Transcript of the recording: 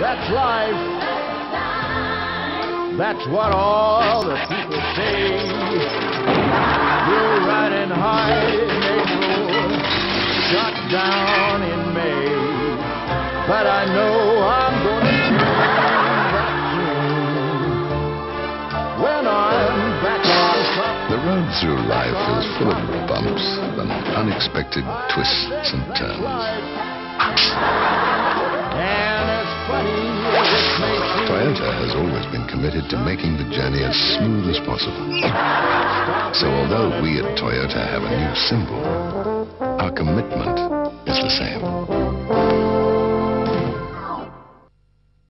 That's life. That's what all the people say. You're riding high in April, shot down in May. But I know I'm gonna change that tune when I'm back on top. The road through life is full of bumps and unexpected twists and turns. And as funny as it may seem, Toyota has always been committed to making the journey as smooth as possible. So although we at Toyota have a new symbol, our commitment is the same.